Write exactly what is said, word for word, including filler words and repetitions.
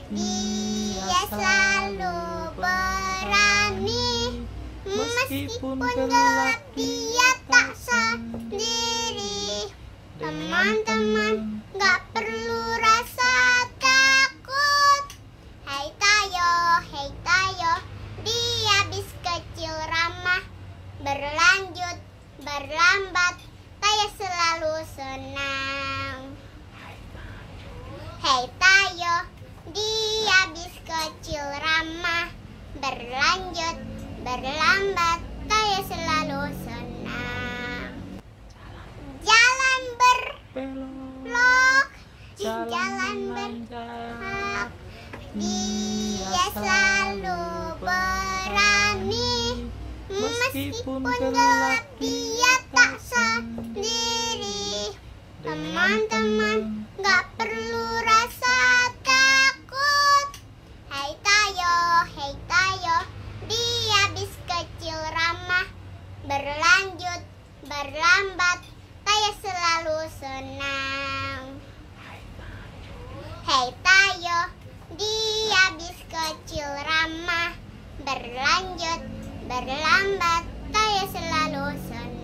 Dia selalu berani, meskipun gelap dia tak sendiri. Teman-teman, gak perlu rasa takut. Hei Tayo, hei Tayo, dia bis kecil ramah. Berlanjut, berlambat, Tayo selalu senang. Hei Tayo, dia bis kecil ramah. Berlanjut, berlambat, Tayo selalu senang. Jalan berkelok, jalan berkelok, dia selalu berani, meskipun gelap dia tak sendiri. Teman-teman, gak perlu rasa takut. Hei Tayo, hei Tayo, dia bis kecil ramah. Berlanjut, berlambat, Tayo selalu senang. Hei Tayo, dia bis kecil ramah. Berlanjut, berlambat, Tayo selalu senang.